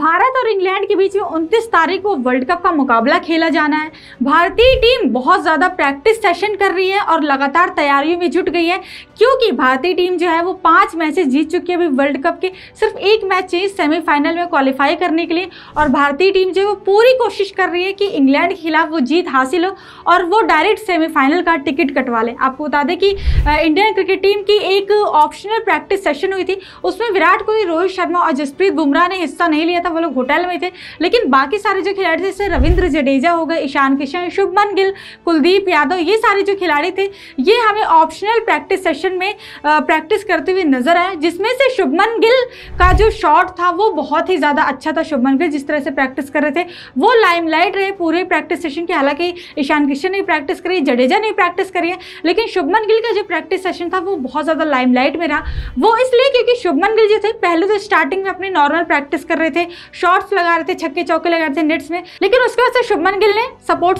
भारत और इंग्लैंड के बीच में 29 तारीख को वर्ल्ड कप का मुकाबला खेला जाना है। भारतीय टीम बहुत ज़्यादा प्रैक्टिस सेशन कर रही है और लगातार तैयारियों में जुट गई है, क्योंकि भारतीय टीम जो है वो 5 मैचेस जीत चुकी है अभी वर्ल्ड कप के। सिर्फ एक मैच चाहिए सेमीफाइनल में क्वालिफाई करने के लिए, और भारतीय टीम जो है वो पूरी कोशिश कर रही है कि इंग्लैंड के खिलाफ वो जीत हासिल हो और वो डायरेक्ट सेमीफाइनल का टिकट कटवा ले। आपको बता दें कि इंडियन क्रिकेट टीम की एक ऑप्शनल प्रैक्टिस सेशन हुई थी, उसमें विराट कोहली, रोहित शर्मा और जसप्रीत बुमराह ने हिस्सा नहीं लिया था, वो लोग होटल में थे। लेकिन बाकी सारे जो खिलाड़ी थे, जैसे रविंद्र जडेजा हो गए, ईशान किशन, शुभमन गिल, कुलदीप यादव, ये सारे जो खिलाड़ी थे ये हमें ऑप्शनल प्रैक्टिस सेशन में प्रैक्टिस करते हुए नजर आए, जिसमें से शुभमन गिल का जो शॉट था वो बहुत ही ज़्यादा अच्छा था। शुभमन गिल जिस तरह से प्रैक्टिस कर रहे थे वो लाइमलाइट रहे पूरे प्रैक्टिस सेशन के। हालांकि ईशान किशन ने प्रैक्टिस करी, जडेजा ने प्रैक्टिस करी है, लेकिन शुभमन गिल का जो प्रैक्टिस सेशन था वो बहुत ज़्यादा लाइमलाइट में रहा। वो इसलिए क्योंकि शुभमन गिल जो थे पहले तो स्टार्टिंग में अपनी नॉर्मल प्रैक्टिस कर रहे थे, शॉट्स लगा रहे थे, छक्के चौके लगा रहे थे नेट्स में, लेकिन उसके बाद से शुभमन गिल ने सपोर्ट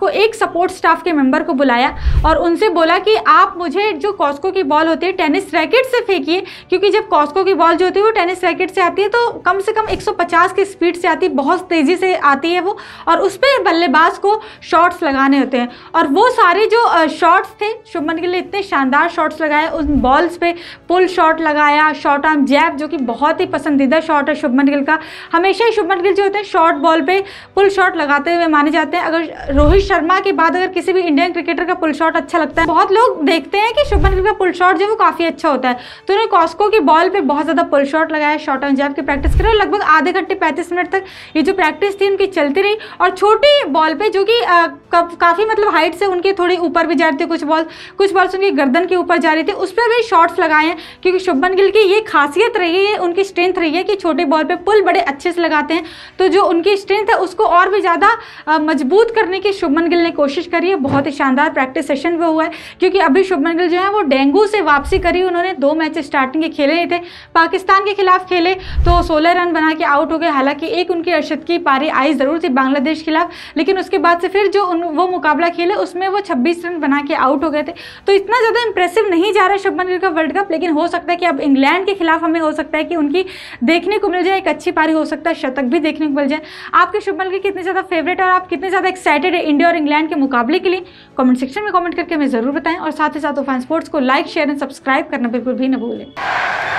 स्टाफ के मेंबर को बुलाया और उनसे बोला कि आप मुझे जो कॉस्को की बॉल होती है टेनिस रैकेट से फेंकिए, क्योंकि जब कॉस्को की बॉल जो होती है वो टेनिस रैकेट से आती है तो कम से कम 150 की स्पीड से आती है, बहुत तेजी से आती है वो, और उस पर बल्लेबाज को शॉट्स लगाने होते हैं। और वो सारे जो शॉट्स थे, शुभमन गिल ने इतने शानदार शॉट्स लगाए, उन बॉल्स पे पुल शॉट लगाया, शॉर्ट आर्म जैब जो कि बहुत ही पसंदीदा शॉट है शुभमन गिल का। हमेशा ही शुभमन गिल जो होते हैं शॉर्ट बॉल पे पुल शॉट लगाते हुए माने जाते हैं। अगर रोहित शर्मा के बाद अगर किसी भी इंडियन क्रिकेटर का पुल शॉट अच्छा लगता है, बहुत लोग देखते हैं कि शुभमन गिल का पुल शॉट जो वो काफ़ी अच्छा होता है, तो उन्होंने कॉस्को की बॉल पे बहुत ज़्यादा पुल शॉट लगाया, शॉर्ट आर्म जैब की प्रैक्टिस करी और लगभग आधे घंटे 35 मिनट तक ये जो प्रैक्टिस थी उनकी चलती रही। और छोटी बॉल पे जो कि काफ़ी मतलब हाइट से उनके थोड़ी ऊपर भी जा रही थी, कुछ बॉल्स उनकी गर्दन के ऊपर जा रही थी, उस पर भी शॉट्स लगाए हैं, क्योंकि शुभमन गिल की ये खासियत रही है, उनकी स्ट्रेंथ रही है कि छोटी बॉल पे पुल बड़े अच्छे से लगाते हैं। तो जो उनकी स्ट्रेंथ है उसको और भी ज़्यादा मजबूत करने की शुभमन गिल ने कोशिश करी है। बहुत ही शानदार प्रैक्टिस सेशन भी हुआ है, क्योंकि अभी शुभमन गिल जो है वो डेंगू से वापसी करी। उन्होंने 2 मैच स्टार्टिंग के खेले नहीं थे, पाकिस्तान के खिलाफ खेले तो 16 रन बना के आउट हो गए। हालांकि एक उनकी अर्शद की पारी आई ज़रूर थी बांग्लादेश के खिलाफ, लेकिन उसके बाद से फिर जो वो मुकाबला खेले उसमें वो 26 रन बना के आउट हो गए थे। तो इतना ज़्यादा इंप्रेसिव नहीं जा रहा है शुभमन गिल का वर्ल्ड कप, लेकिन हो सकता है कि अब इंग्लैंड के खिलाफ हमें हो सकता है कि उनकी देखने को मिल जाए, एक अच्छी पारी हो सकता है, शतक भी देखने को मिल जाए। आपके शुभमन गिल कितने ज़्यादा फेवरेट और आप कितने ज़्यादा एक्साइटेड है इंडिया और इंग्लैंड के मुकाबले के लिए, कमेंट सेक्शन में कमेंट करके हमें ज़रूर बताएं। और साथ ही साथ तूफान स्पोर्ट्स को लाइक, शेयर एंड सब्सक्राइब करना बिल्कुल भी न भूलें।